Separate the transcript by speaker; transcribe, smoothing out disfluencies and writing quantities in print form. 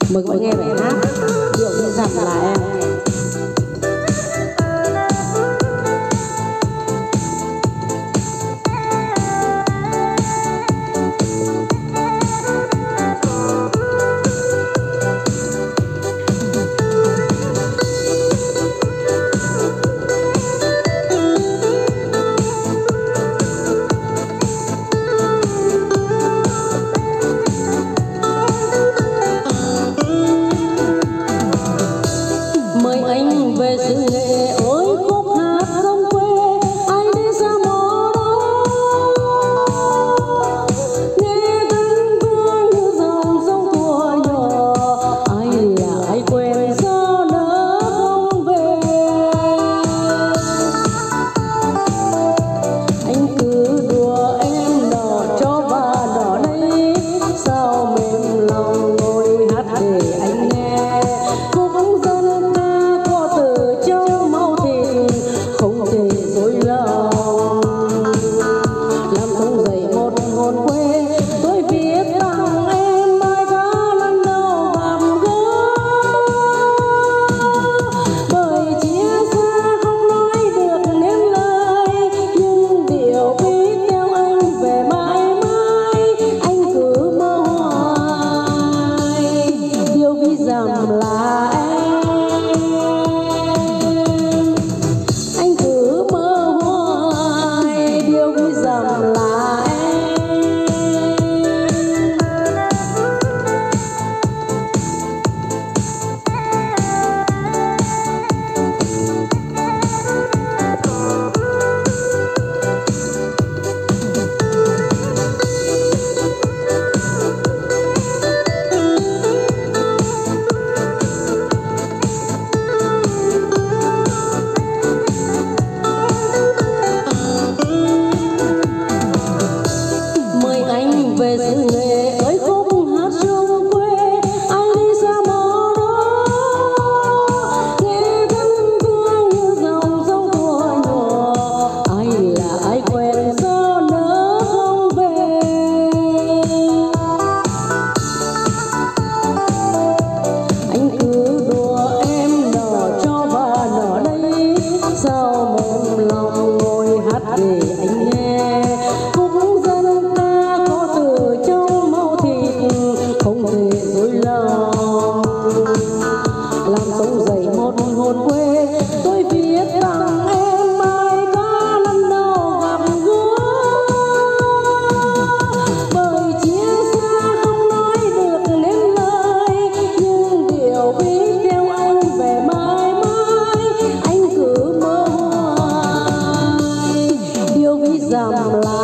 Speaker 1: Mời mọi người nghe bài hát Điệu Ví Dặm Là Em.
Speaker 2: Mời anh về xứ Nghệ ôi khúc hát sông quê, ai đi xa mồ đó nghe thân thương như dòng sông thuở nhỏ. Ai là ai quên sao nỡ không về, anh cứ đùa em đỏ cho và đỏ đây, sao mềm lòng ngồi hát để anh nghe. Khúc dân ca có từ trong máu thịt, không thể dối lòng làm sống dậy một hồn quê. Tôi viết tặng em bài ca lần đầu gặp gỡ, bởi chia xa không nói được nên lời, nhưng điều biết theo anh về mãi mãi. Anh cứ mơ hoài điều ví dặm là anh cứ mơ hoài điều ví dặm là em. Mời anh về xứ Nghệ ơi khúc hát sông quê, ai đi xa mồ đó nghe thân thương như dòng sông thuở nhỏ. Ai là ai quen sao nỡ không về, anh cứ đùa em đỏ cho và đỏ đây, sao mềm lòng ngồi hát để anh nghe. Khúc dân ca có từ trong máu thịt, không thể dối lòng làm sống dậy một hồn quê. Tôi viết tặng em bài ca lần đầu gặp gỡ, bởi chia xa không nói được nên lời, nhưng điều biết theo anh về mãi mãi. Anh cứ mơ hoài điều ví dặm là